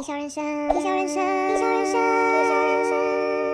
地球人生，地球人生，地球人生，地球人生。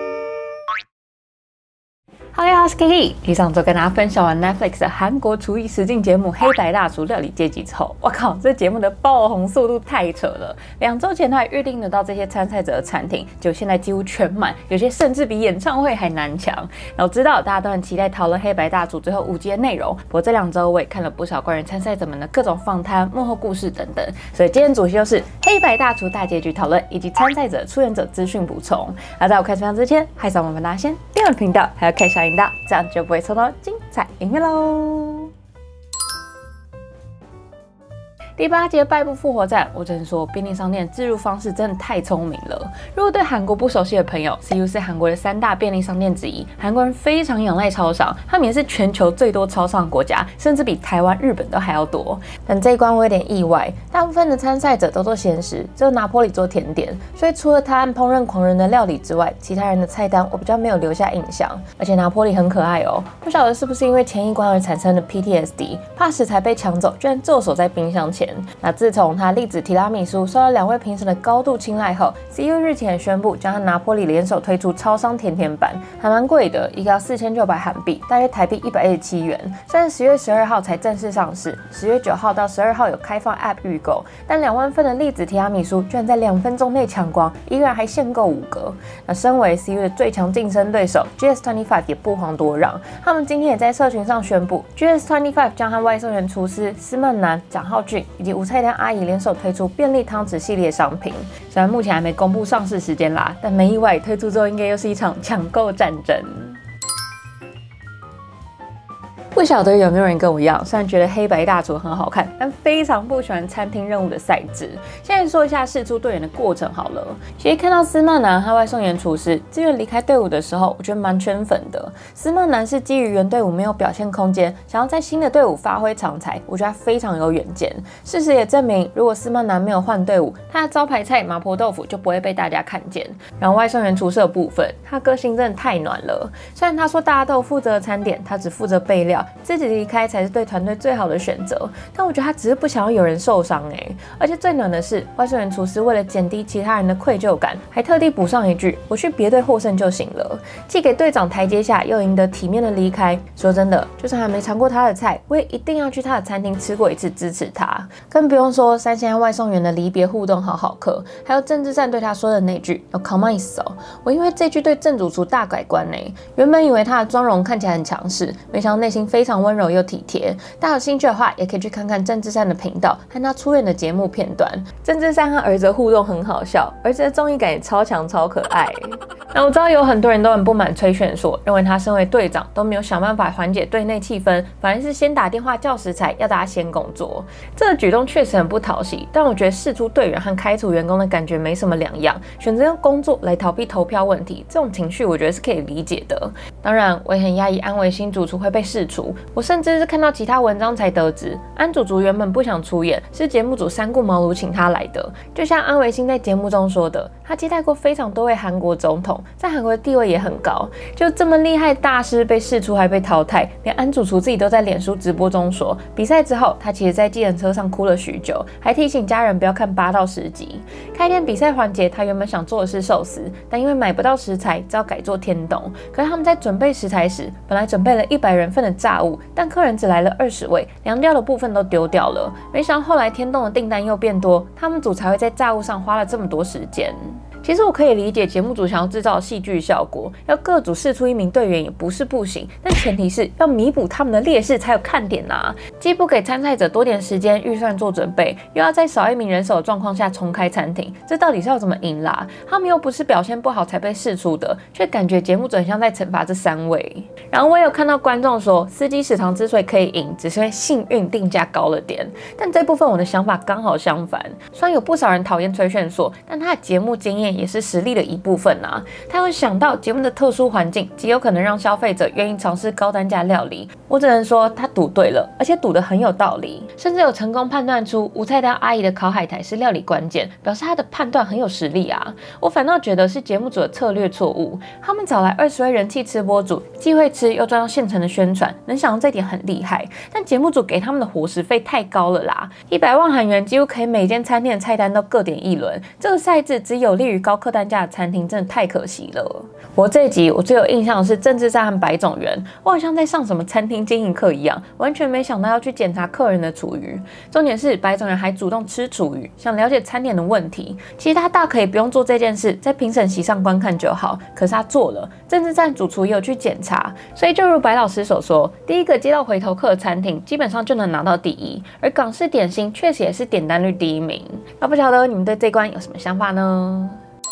Hello， 我是 Kiki。继上周跟大家分享完 Netflix 的韩国厨艺实境节目《黑白大厨料理阶级》之后，我靠，这节目的爆红速度太扯了！2周前他还预定得到这些参赛者的餐厅，就现在几乎全满，有些甚至比演唱会还难抢。然后知道大家都很期待讨论黑白大厨最后5集的内容，不过这2周我也看了不少关于参赛者们的各种访谈、幕后故事等等，所以今天主题就是黑白大厨大结局讨论以及参赛者、出演者资讯补充。那在我开始分享之前，还是要麻烦大家先订阅频道，还要开小铃铛，这样就不会错过精彩影片喽。第8集的败部复活战，我只能说便利商店的置入方式真的太聪明了。如果对韩国不熟悉的朋友 ，CU 是韩国的3大便利商店之一，韩国人非常仰赖超商，他们也是全球最多超商的国家，甚至比台湾、日本都还要多。但这一关我有点意外，大部分的参赛者都做咸食，只有拿坡里做甜点，所以除了他和烹饪狂人的料理之外，其他人的菜单我比较没有留下印象。而且拿坡里很可爱哦，不晓得是不是因为前一关而产生的 PTSD， 怕食材被抢走，居然坐守在冰箱前。那自从他栗子提拉米苏受到2位评审的高度青睐后 ，CU 日前也宣布将和拿坡里联手推出超商甜甜版，还蛮贵的，一个要4900韩币，大约台币117元。虽然10月12号才正式上市，10月9号到12号有开放 App 预购，但2万份的栗子提拉米苏居然在2分钟内抢光，一个人还限购5个。那身为 CU 的最强竞争对手 GS25 也不遑多让，他们今天也在社群上宣布 ，GS25 将和外送员厨师司曼南、蒋浩俊以及无菜单阿姨联手推出便利汤匙系列商品。虽然目前还没公布上市时间啦，但没意外，推出之后应该又是一场抢购战争。不晓得有没有人跟我一样，虽然觉得黑白大厨很好看，但非常不喜欢餐厅任务的赛制。现在说一下释出队员的过程好了。其实看到司曼南和外送员厨师自愿离开队伍的时候，我觉得蛮圈粉的。司曼南是基于原队伍没有表现空间，想要在新的队伍发挥长才，我觉得他非常有远见。事实也证明，如果司曼南没有换队伍，他的招牌菜麻婆豆腐就不会被大家看见。然后外送员厨师的部分，他个性真的太暖了。虽然他说大家都有负责餐点，他只负责备料。自己离开才是对团队最好的选择，但我觉得他只是不想要有人受伤而且最暖的是，外送员厨师为了减低其他人的愧疚感，还特地补上一句：“我去别队获胜就行了。”既给队长台阶下，又赢得体面的离开。说真的，就算还没尝过他的菜，我也一定要去他的餐厅吃过一次，支持他。更不用说三线和外送员的离别互动好好磕，还有郑智善对他说的那句“要 come on 手”，我因为这句对郑主厨大改观原本以为他的妆容看起来很强势，没想到内心非常温柔又体贴。大家有兴趣的话，也可以去看看郑智善的频道和他出演的节目片段。郑智善和儿子的互动很好笑，儿子的综艺感也超强超可爱。那我知道有很多人都很不满崔炫硕，认为他身为队长都没有想办法缓解队内气氛，反而是先打电话叫食材，要大家先工作。这个举动确实很不讨喜，但我觉得释出队员和开除员工的感觉没什么两样，选择用工作来逃避投票问题，这种情绪我觉得是可以理解的。当然，我也很压抑安维新主厨会被释出，我甚至是看到其他文章才得知，安主厨原本不想出演，是节目组三顾茅庐请他来的。就像安维新在节目中说的，他接待过非常多位韩国总统，在韩国的地位也很高。就这么厉害的大师被释出还被淘汰，连安主厨自己都在脸书直播中说，比赛之后他其实在计程车上哭了许久，还提醒家人不要看8到10集。开店比赛环节，他原本想做的是寿司，但因为买不到食材，只好改做天丼。可是他们在准备食材时，本来准备了100人份的炸物，但客人只来了20位，凉掉的部分都丢掉了。没想到后来天冻的订单又变多，他们组才会在炸物上花了这么多时间。其实我可以理解节目组想要制造戏剧效果，要各组释出1名队员也不是不行，但前提是要弥补他们的劣势才有看点啊！既不给参赛者多点时间预算做准备，又要在少1名人手的状况下重开餐厅，这到底是要怎么赢啦？他们又不是表现不好才被释出的，却感觉节目组很像在惩罚这3位。然后我也有看到观众说，司机食堂之所以可以赢，只是因为幸运定价高了点，但这部分我的想法刚好相反。虽然有不少人讨厌崔炫硕，但他的节目经验也是实力的一部分啊。他有想到节目的特殊环境极有可能让消费者愿意尝试高单价料理，我只能说他赌对了，而且赌得很有道理，甚至有成功判断出无菜单阿姨的烤海苔是料理关键，表示他的判断很有实力啊。我反倒觉得是节目组的策略错误，他们找来20位人气吃播主，既会吃又赚到现成的宣传，能想到这点很厉害，但节目组给他们的伙食费太高了啦，100万韩元几乎可以每间餐厅的菜单都各点一轮，这个赛制只有利于高客单价的餐厅，真的太可惜了。这一集我最有印象的是政治站和白种人，我好像在上什么餐厅经营课一样，完全没想到要去检查客人的厨余。重点是白种人还主动吃厨余，想了解餐点的问题。其实他大可以不用做这件事，在评审席上观看就好，可是他做了。政治站主厨也有去检查，所以就如白老师所说，第一个接到回头客的餐厅基本上就能拿到第一，而港式点心确实也是点单率第一名。那不晓得你们对这关有什么想法呢？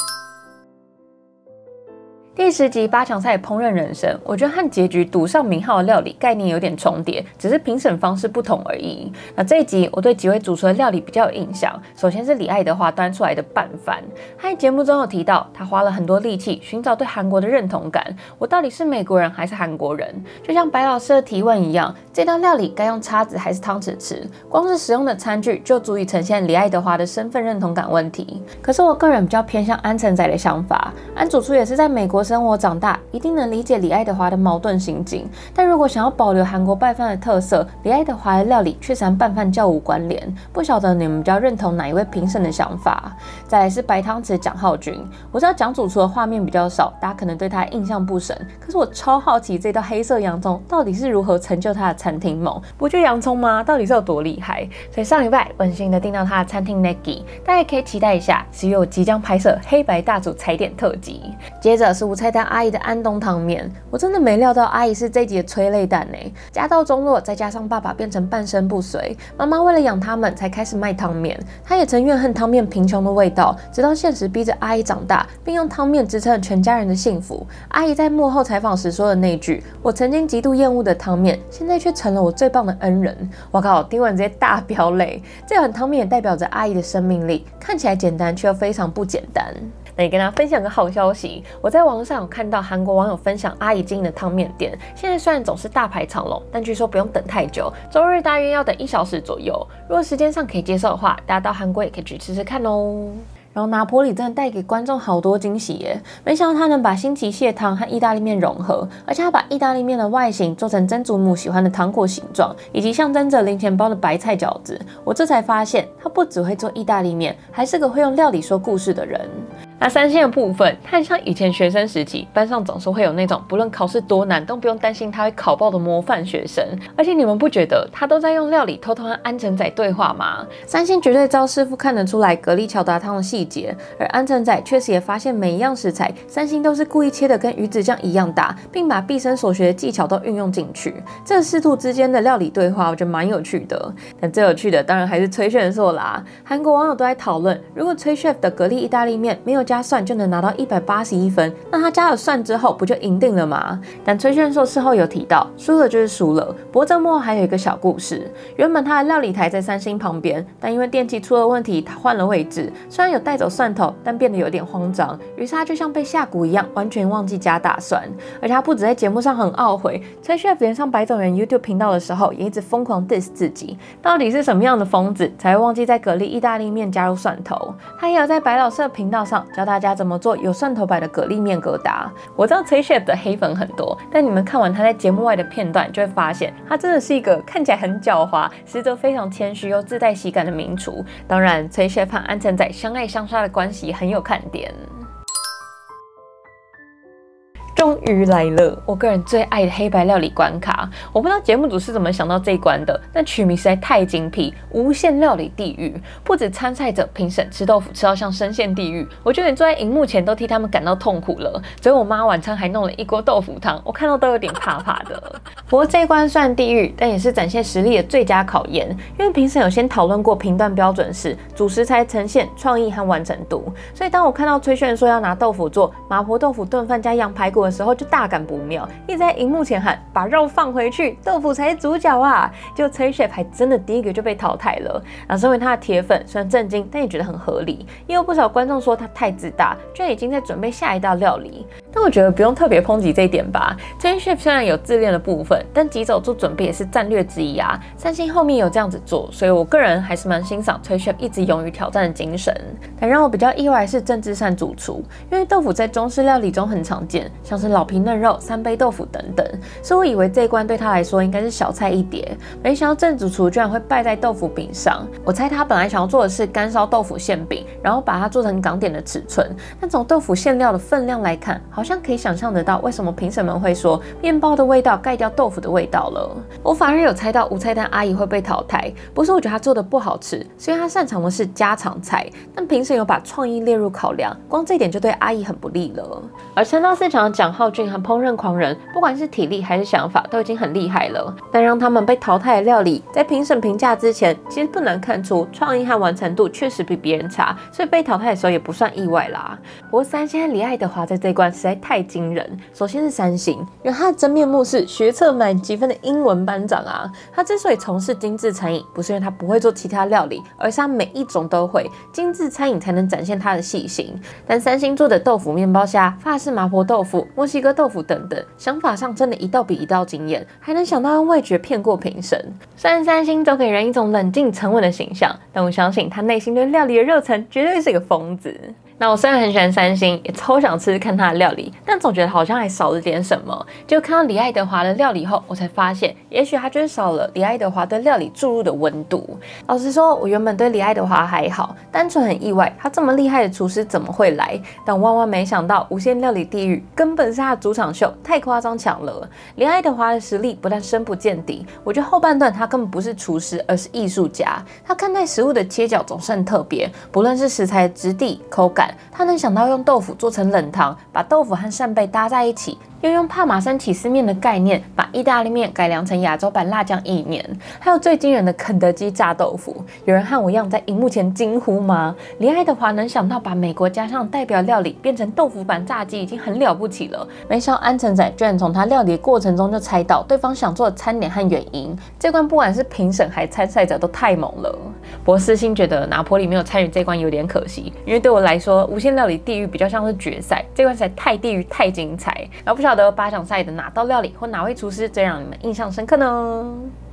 第10集8强赛烹饪人生，我觉得和结局赌上名号的料理概念有点重叠，只是评审方式不同而已。那这一集我对几位主厨的料理比较有印象，首先是李爱德华端出来的拌饭，他在节目中有提到，他花了很多力气寻找对韩国的认同感，我到底是美国人还是韩国人？就像白老师的提问一样，这道料理该用叉子还是汤匙吃？光是使用的餐具就足以呈现李爱德华的身份认同感问题。可是我个人比较偏向安承宰的想法，安主厨也是在美国生活长大，一定能理解李爱德华的矛盾心境。但如果想要保留韩国拌饭的特色，李爱德华的料理却和拌饭较无关联。不晓得你们比较认同哪一位评审的想法？再来是白汤匙蒋浩君，我知道蒋主厨的画面比较少，大家可能对他印象不深。可是我超好奇这道黑色洋葱到底是如何成就他的餐厅梦？不就洋葱吗？到底是有多厉害？所以上礼拜温馨的订到他的餐厅 Negi， 大家也可以期待一下10月我即将拍摄黑白大厨踩点特辑。接着是无菜单阿姨的安东汤面，我真的没料到阿姨是这一集的催泪弹欸。家道中落，再加上爸爸变成半身不遂，妈妈为了养他们才开始卖汤面。她也曾怨恨汤面贫穷的味道，直到现实逼着阿姨长大，并用汤面支撑了全家人的幸福。阿姨在幕后采访时说的那句“我曾经极度厌恶的汤面，现在却成了我最棒的恩人”，我靠，听完直接大飙泪。这碗汤面也代表着阿姨的生命力，看起来简单，却又非常不简单。那也跟大家分享个好消息，我在网上有看到韩国网友分享阿姨经营的汤面店，现在虽然总是大排长龙，但据说不用等太久，周日大约要等1小时左右。如果时间上可以接受的话，大家到韩国也可以去吃吃看哦。然后拿坡里真的带给观众好多惊喜耶！没想到他能把新奇蟹汤和意大利面融合，而且他把意大利面的外形做成曾祖母喜欢的糖果形状，以及象征着零钱包的白菜饺子。我这才发现，他不只会做意大利面，还是个会用料理说故事的人。那3星的部分，他很像以前学生时期，班上总是会有那种不论考试多难都不用担心他会考爆的模范学生。而且你们不觉得他都在用料理偷偷和安承宰对话吗？3星绝对招师傅看得出来蛤蜊巧达汤的细节，而安承宰确实也发现每一样食材，3星都是故意切的跟鱼子酱一样大，并把毕生所学的技巧都运用进去。这师徒之间的料理对话，我觉得蛮有趣的。但最有趣的当然还是崔炫硕啦。韩国网友都在讨论，如果崔 chef 的蛤蜊意大利面没有加蒜就能拿到181分，那他加了蒜之后不就赢定了吗？但崔炫硕事后有提到，输了就是输了。不过这幕后还有一个小故事，原本他的料理台在3星旁边，但因为电器出了问题，他换了位置。虽然有带走蒜头，但变得有点慌张，于是他就像被下蛊一样，完全忘记加大蒜。而且他不止在节目上很懊悔，崔 chef 连上白种人 YouTube 频道的时候，也一直疯狂 diss 自己，到底是什么样的疯子才会忘记在蛤蜊意大利面加入蒜头？他也有在白老师的频道上教大家怎么做有蒜头版的蛤蜊面疙瘩。我知道崔 chef 的黑粉很多，但你们看完他在节目外的片段，就会发现他真的是一个看起来很狡猾，实则非常谦虚又自带喜感的名厨。当然，崔 chef 和安承宰相爱相杀的关系很有看点。终于来了，我个人最爱的黑白料理关卡。我不知道节目组是怎么想到这一关的，但取名实在太精辟，无限料理地狱。不止参赛者评审吃豆腐吃到像深陷地狱，我就连坐在荧幕前都替他们感到痛苦了。所以我妈晚餐还弄了一锅豆腐汤，我看到都有点怕怕的。不过这一关算地狱，但也是展现实力的最佳考验，因为评审有先讨论过评断标准是主食材呈现、创意和完成度。所以当我看到崔炫说要拿豆腐做麻婆豆腐炖饭加羊排骨的时时候就大感不妙，一直在荧幕前喊把肉放回去，豆腐才是主角啊！结果陈 chef 还真的第一个就被淘汰了。身为他的铁粉，虽然震惊，但也觉得很合理。也有不少观众说他太自大，居然已经在准备下一道料理。但我觉得不用特别抨击这一点吧。陈 chef 虽然有自恋的部分，但及早做准备也是战略之一啊。三星后面有这样子做，所以我个人还是蛮欣赏陈 chef 一直勇于挑战的精神。但让我比较意外的是郑智善主厨，因为豆腐在中式料理中很常见，像是老皮嫩肉、三杯豆腐等等，所以我以为这一关对他来说应该是小菜一碟，没想到郑主厨居然会败在豆腐饼上。我猜他本来想要做的是干烧豆腐馅饼，然后把它做成港点的尺寸，但从豆腐馅料的分量来看，好像可以想象得到为什么评审们会说面包的味道盖掉豆腐的味道了。我反而有猜到无菜单阿姨会被淘汰，不是我觉得她做的不好吃，是因为她擅长的是家常菜，但评审有把创意列入考量，光这一点就对阿姨很不利了。而称道4强的蒋浩俊和烹饪狂人，不管是体力还是想法都已经很厉害了，但让他们被淘汰的料理，在评审评价之前，其实不难看出创意和完成度确实比别人差，所以被淘汰的时候也不算意外啦。不过三星和李爱德华在这一关实在太惊人。首先是三星，因为他的真面目是学测满积分的英文班长啊。他之所以从事精致餐饮，不是因为他不会做其他料理，而是他每一种都会。精致餐饮才能展现他的细心。但三星做的豆腐面包虾、法式麻婆豆腐、墨西哥豆腐等等，想法上真的一道比一道惊艳，还能想到用味觉骗过评审。虽然三星都给人一种冷静沉稳的形象，但我相信他内心对料理的热忱绝对是个疯子。那我虽然很喜欢三星，也超想吃看他的料理，但总觉得好像还少了点什么。就看到李爱德华的料理后，我才发现，也许他就是少了李爱德华对料理注入的温度。老实说，我原本对李爱德华还好，单纯很意外他这么厉害的厨师怎么会来，但万万没想到无限料理地狱根本是他的主场秀，太夸张强了。李爱德华的实力不但深不见底，我觉得后半段他根本不是厨师，而是艺术家。他看待食物的切角总是很特别，不论是食材的质地、口感，他能想到用豆腐做成冷汤，把豆腐和扇贝搭在一起，又用帕玛森起司面的概念，把意大利面改良成亚洲版辣酱意面，还有最惊人的肯德基炸豆腐。有人和我一样在荧幕前惊呼吗？李爱德华能想到把美国家乡代表料理变成豆腐版炸鸡，已经很了不起了。没想到安城仔居然从他料理的过程中就猜到对方想做的餐点和原因。这关不管是评审还是参赛者都太猛了。不过私心觉得拿坡里没有参与这关有点可惜，因为对我来说，无限料理地狱比较像是决赛，这关实在太地狱太精彩。然后不晓得8强赛的哪道料理或哪位厨师最让你们印象深刻呢？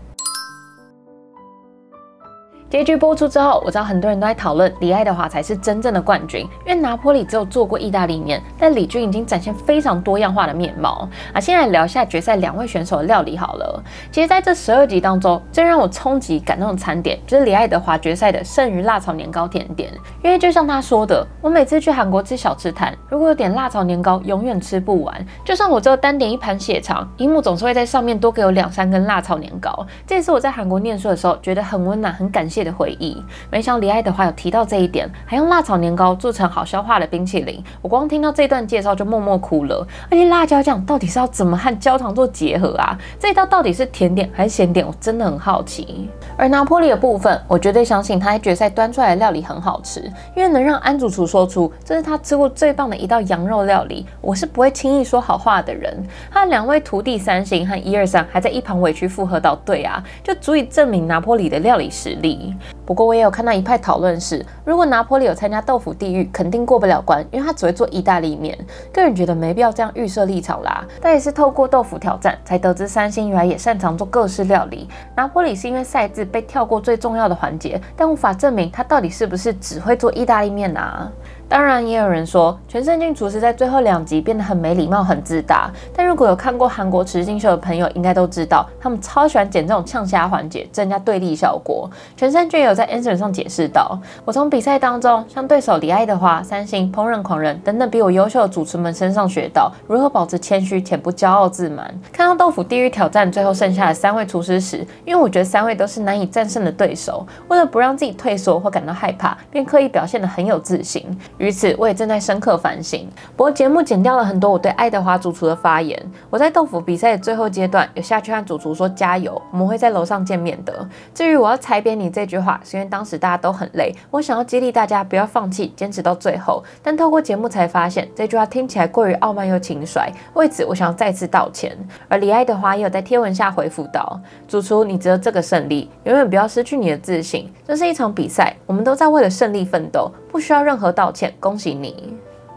结局播出之后，我知道很多人都在讨论李爱德华才是真正的冠军，因为拿坡里只有做过意大利面，但李军已经展现非常多样化的面貌。现在来聊一下决赛2位选手的料理好了。其实在这12集当中，最让我冲击感动的餐点就是李爱德华决赛的剩余辣炒年糕甜点，因为就像他说的，我每次去韩国吃小吃摊，如果有点辣炒年糕，永远吃不完。就算我只有单点一盘血肠，荧幕总是会在上面多给我2-3根辣炒年糕。这也是我在韩国念书的时候觉得很温暖、很感谢的回忆。没想到李爱德华有提到这一点，还用辣炒年糕做成好消化的冰淇淋。我光听到这段介绍就默默哭了。而且辣椒酱到底是要怎么和焦糖做结合啊？这一道到底是甜点还是咸点？我真的很好奇。而拿坡里的部分，我绝对相信他在决赛端出来的料理很好吃，因为能让安主厨说出这是他吃过最棒的一道羊肉料理，我是不会轻易说好话的人。他的2位徒弟三星和123还在一旁委屈附和到对啊，就足以证明拿坡里的料理实力。不过我也有看到一派讨论是，如果拿坡里有参加豆腐地狱，肯定过不了关，因为他只会做意大利面。个人觉得没必要这样预设立场啦。但也是透过豆腐挑战，才得知三星原来也擅长做各式料理。拿坡里是因为赛制被跳过最重要的环节，但无法证明他到底是不是只会做意大利面啊。当然，也有人说全胜俊厨师在最后2集变得很没礼貌、很自大。但如果有看过韩国实境秀的朋友，应该都知道，他们超喜欢剪这种呛虾环节，增加对立效果。全胜俊也有在 Instagram 上解释到，我从比赛当中向对手李爱德华、三星、烹饪狂人等等比我优秀的主厨们身上学到如何保持谦虚且不骄傲自满。看到豆腐地狱挑战最后剩下的3位厨师时，因为我觉得3位都是难以战胜的对手，为了不让自己退缩或感到害怕，便刻意表现得很有自信。于此，我也正在深刻反省。不过节目剪掉了很多我对爱德华主厨的发言。我在豆腐比赛的最后阶段有下去和主厨说加油，我们会在楼上见面的。至于我要踩扁你这句话， 是因为当时大家都很累，我想要激励大家不要放弃，坚持到最后。但透过节目才发现，这句话听起来过于傲慢又轻率，为此我想要再次道歉。而李爱德华也有在贴文下回复道：“主厨，你值得这个胜利，永远不要失去你的自信。这是一场比赛，我们都在为了胜利奋斗，不需要任何道歉。恭喜你！”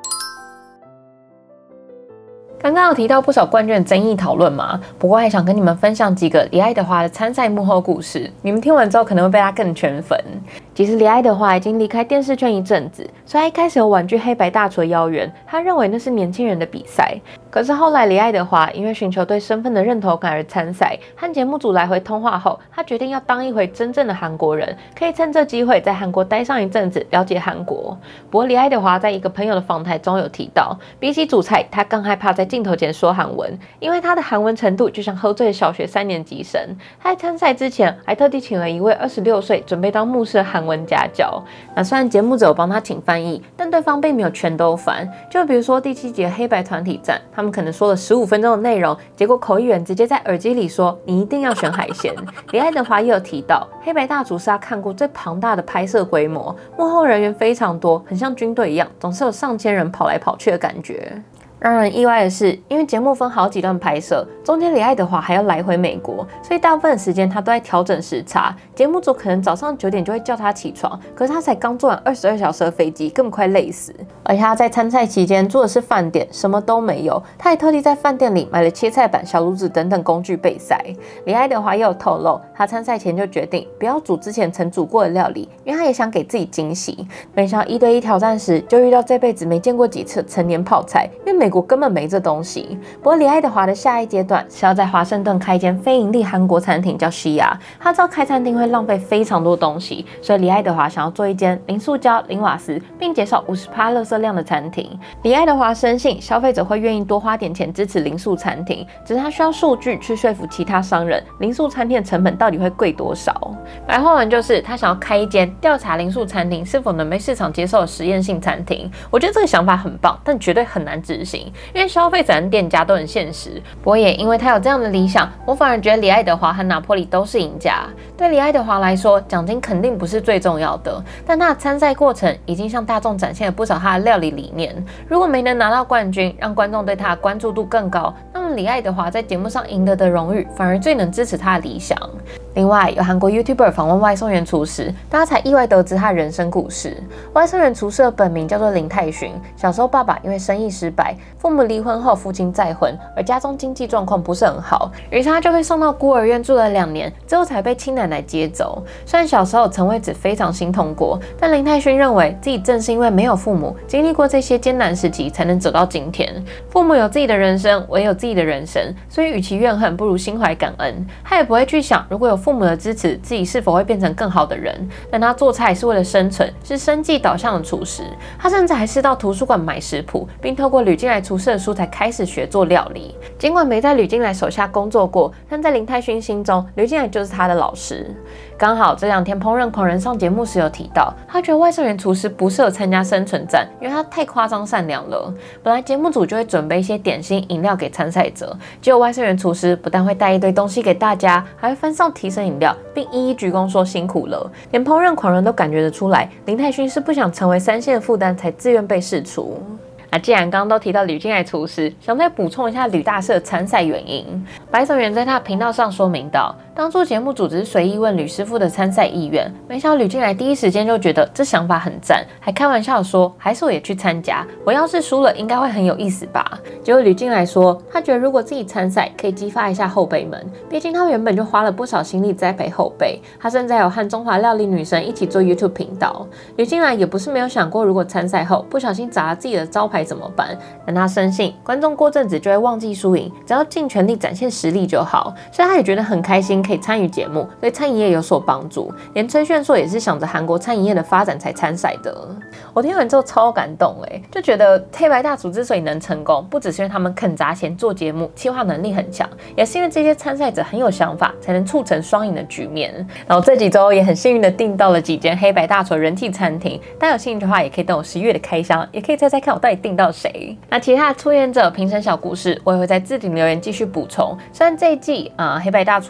刚刚有提到不少冠军的争议讨论嘛，不过还想跟你们分享几个李爱德华的参赛幕后故事，你们听完之后可能会被他更圈粉。其实李爱德华已经离开电视圈一阵子，所以他一开始有婉拒黑白大厨的邀约，他认为那是年轻人的比赛。可是后来李爱德华因为寻求对身份的认同感而参赛，和节目组来回通话后，他决定要当一回真正的韩国人，可以趁这机会在韩国待上一阵子，了解韩国。不过李爱德华在一个朋友的访谈中有提到，比起主菜，他更害怕在镜头前说韩文，因为他的韩文程度就像喝醉的小学3年级生。他在参赛之前还特地请了一位26岁准备当牧师的韩文家教。那虽然节目组有帮他请翻译，但对方并没有全都翻。就比如说第7集的黑白团体战，他们可能说了15分钟的内容，结果口译员直接在耳机里说你一定要选海鲜。李爱德华也有提到，黑白大厨是他看过最庞大的拍摄规模，幕后人员非常多，很像军队一样，总是有上千人跑来跑去的感觉。让人意外的是，因为节目分好几段拍摄，中间李爱德华还要来回美国，所以大部分的时间他都在调整时差。节目组可能早上9点就会叫他起床，可是他才刚坐完22小时的飞机，根本快累死。而且他在参赛期间住的是饭店，什么都没有，他还特地在饭店里买了切菜板、小炉子等等工具备赛。李爱德华也有透露，他参赛前就决定不要煮之前曾煮过的料理，因为他也想给自己惊喜。没想到1对1挑战时，就遇到这辈子没见过几次成年泡菜，因为美国根本没这东西。不过李爱德华的下一阶段是要在华盛顿开一间非盈利韩国餐厅，叫西亚。他知道开餐厅会浪费非常多东西，所以李爱德华想要做一间零塑胶、零瓦斯，并减少50%垃圾量的餐厅。李爱德华深信消费者会愿意多花点钱支持零塑餐厅，只是他需要数据去说服其他商人，零塑餐厅的成本到底会贵多少。白话文就是他想要开一间调查零塑餐厅是否能被市场接受的实验性餐厅。我觉得这个想法很棒，但绝对很难执行。因为消费者和店家都很现实，不过也因为他有这样的理想，我反而觉得李爱德华和拿坡里都是赢家。对李爱德华来说，奖金肯定不是最重要的，但他的参赛过程已经向大众展现了不少他的料理理念。如果没能拿到冠军，让观众对他的关注度更高，那么李爱德华在节目上赢得的荣誉，反而最能支持他的理想。另外，有韩国 YouTuber 访问外送员厨师，大家才意外得知他的人生故事。外送员厨师的本名叫做林泰勋，小时候爸爸因为生意失败，父母离婚后父亲再婚，而家中经济状况不是很好，于是他就被送到孤儿院住了2年，之后才被亲奶奶接走。虽然小时候曾为此非常心痛过，但林泰勋认为自己正是因为没有父母，经历过这些艰难时期，才能走到今天。父母有自己的人生，我也有自己的人生，所以与其怨恨，不如心怀感恩。他也不会去想，如果有父母的支持，自己是否会变成更好的人。但他做菜是为了生存，是生计导向的厨师。他甚至还是到图书馆买食谱，并透过吕静来厨师的书才开始学做料理。尽管没在吕静来手下工作过，但在林泰勋心中，吕静来就是他的老师。刚好这2天烹饪狂人上节目时有提到，他觉得外送员厨师不适合参加生存战，因为他太夸张善良了。本来节目组就会准备一些点心饮料给参赛者，结果外送员厨师不但会带一堆东西给大家，还会翻上提神饮料，并一一鞠躬说辛苦了。连烹饪狂人都感觉得出来，林泰勋是不想成为3线的负担，才自愿被释出。既然刚刚都提到吕静来厨师，想再补充一下吕大师的参赛原因。白守元在他的频道上说明到，当初节目组只是随意问吕师傅的参赛意愿，没想到吕静来第一时间就觉得这想法很赞，还开玩笑说还是我也去参加，我要是输了应该会很有意思吧。结果吕静来说，他觉得如果自己参赛可以激发一下后辈们，毕竟他原本就花了不少心力栽培后辈，他甚至还有和中华料理女神一起做 YouTube 频道。吕静来也不是没有想过，如果参赛后不小心砸了自己的招牌怎么办？但他深信观众过阵子就会忘记输赢，只要尽全力展现实力就好。所以他也觉得很开心可以参与节目，对餐饮业有所帮助。连崔炫硕也是想着韩国餐饮业的发展才参赛的。我听完之后超感动就觉得黑白大厨之所以能成功，不只是因为他们肯砸钱做节目，企划能力很强，也是因为这些参赛者很有想法，才能促成双赢的局面。然后这几周也很幸运的订到了几间黑白大厨的人气餐厅，大家有兴趣的话也可以等我11月的开箱，也可以猜猜看我到底订到谁。那其他的出演者评审小故事，我也会在置顶留言继续补充。虽然这一季黑白大厨有很多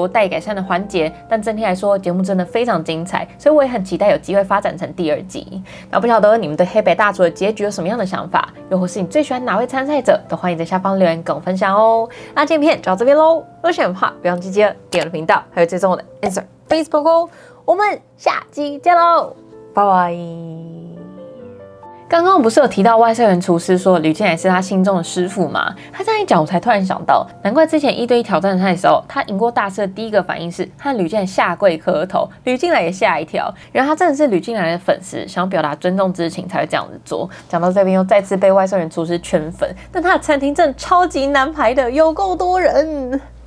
多待改善的环节，但整体来说节目真的非常精彩，所以我也很期待有机会发展成第2季。那不晓得你们对黑白大厨的结局有什么样的想法，又或是你最喜欢哪位参赛者，都欢迎在下方留言跟我分享哦。那今天片就到这边喽，如果喜欢的话，不要忘记订阅我的频道，还有追踪我的 Instagram、Facebook 哦。我们下期见喽，拜拜。刚刚不是有提到外送员厨师说吕静来是他心中的师傅吗？他这样一讲，我才突然想到，难怪之前1对1挑战赛的时候，他赢过大师的第一个反应是和吕静来下跪磕头，吕静来也吓一跳。原来他真的是吕静来的粉丝，想要表达尊重之情才会这样子做。讲到这边又再次被外送员厨师圈粉，但他的餐厅真的超级难排的，有够多人。